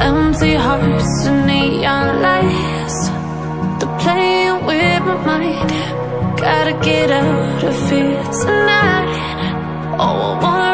Empty hearts and neon lights, they're playing with my mind. Gotta get out of here tonight. Oh, I wanna